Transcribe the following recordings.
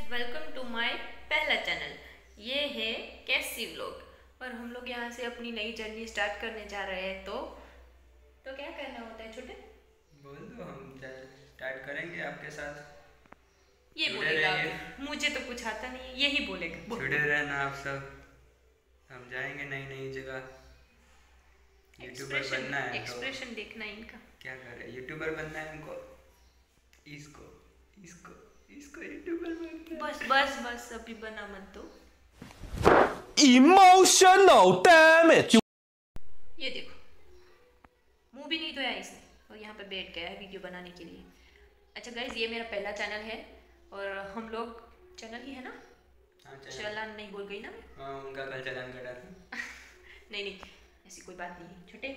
Welcome to my पहला चैनल। ये है कैसी व्लॉग और हम लोग यहाँ से अपनी नई जर्नी स्टार्ट करने जा रहे हैं। तो क्या करना होता है छोटे? बोल दो, हम स्टार्ट करेंगे आपके साथ। ये बोलेगा मुझे तो कुछ आता नहीं है, यही बोलेगा। जुड़े रहना आप सब, हम जाएंगे नई नई जगह। यूट्यूबर बनना है। एक्सप्रेशन देखना इनका। क्या करे, यूट्यूबर बनना है हमको। इसको इसको इसको यूट्यूबर बनना है। बस अभी बना मत दो। Emotional damage। ये देखो, मुंह भी नहीं धोया इसने और यहाँ पे बैठ गया है वीडियो बनाने के लिए। अच्छा गाइज, ये मेरा पहला चैनल है और हम लोग चैनल ही है ना। चलान नहीं बोल गई ना मैं? हाँ, उनका कल चलान कटा था। नहीं, ऐसी कोई बात नहीं है छोटे,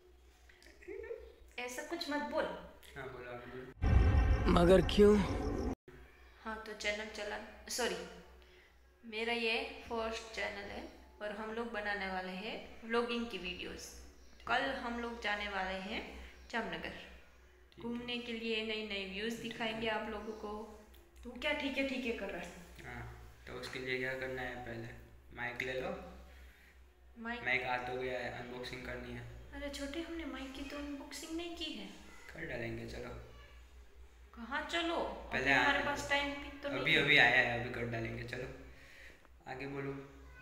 ऐसा कुछ मत बोल। हाँ बोला मगर क्यों? हाँ तो चैनल चलान, सॉरी, मेरा ये फर्स्ट चैनल है और हम लोग बनाने वाले हैं व्लॉगिंग की वीडियोस। कल हम लोग जाने वाले हैं जामनगर घूमने के लिए, नई नई व्यूज़ दिखाएंगे आप लोगों को। तो क्या ठीक है कर रहा है? हाँ, तो उसके लिए क्या करना है, पहले माइक ले लो। माइक आ तो गया है, अनबॉक्सिंग करनी है। अरे छोटे, हमने माइक की तो अनबॉक्सिंग नहीं की है। कर डालेंगे, चलो। कहाँ चलो, पहले हमारे पास टाइम भी तो नहीं। अभी आया है, अभी कर डालेंगे, चलो आगे बोलो।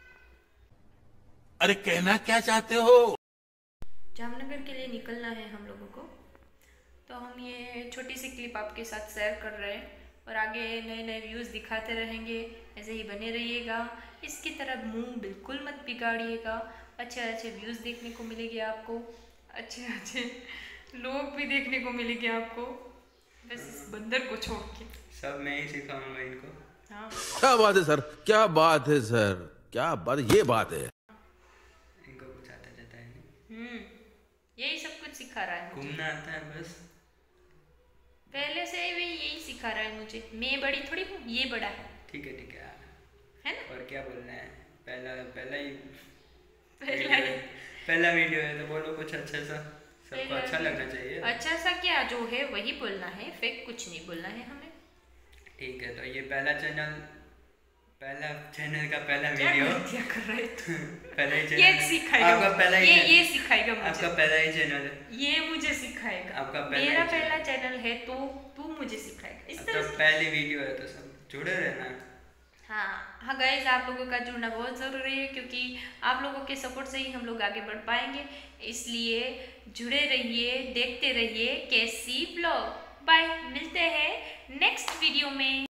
अरे कहना क्या चाहते हो? जामनगर के लिए निकलना है हम लोगों को, तो हम ये छोटी सी क्लिप आपके साथ शेयर कर रहे हैं और आगे नए नए व्यूज़ दिखाते रहेंगे। ऐसे ही बने रहिएगा, इसकी तरह मुंह बिल्कुल मत बिगाड़िएगा। अच्छे व्यूज़ देखने को मिलेंगे आपको, अच्छे लोग भी देखने को मिलेंगे आपको, बस इस बंदर को छोड़ के। सब मैं ही सिखाऊंगा इनको। हाँ, क्या बात है सर, क्या बात है सर, क्या बात, ये बात है। इनको कुछ आता जाता है नहीं। यही सब कुछ सिखा रहा है मुझे। घूमना आता है बस। पहले से ही यही सिखा रहा है मुझे। मैं बड़ी थोड़ी हूँ, ये बड़ा है। ठीक है है ना? और क्या बोलना है? पहला वीडियो है तो बोलो कुछ अच्छा सा, सबको अच्छा लगना चाहिए। अच्छा सा क्या, जो है वही बोलना है, फेक कुछ नहीं बोलना है हमें। ठीक है, तो ये पहला चैनल का पहला वीडियो। क्या कर रहे थे? पहला ही चैनल ये सिखाएगा आपका, पहला ही ये सिखाएगा मुझे। आपका पहला ही चैनल है, ये मुझे सिखाएगा। आपका मेरा पहला चैनल है तो तू मुझे सिखाएगा इस तरह से। पहली वीडियो है तो सब जुड़े रहना। हाँ गाइज, आप लोगों का जुड़ना बहुत ज़रूरी है क्योंकि आप लोगों के सपोर्ट से ही हम लोग आगे बढ़ पाएंगे। इसलिए जुड़े रहिए, देखते रहिए कैसी व्लॉग। बाय, मिलते हैं नेक्स्ट वीडियो में।